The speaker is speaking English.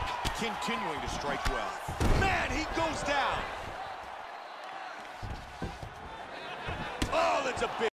Continuing to strike well. Man, he goes down. Oh, that's a big...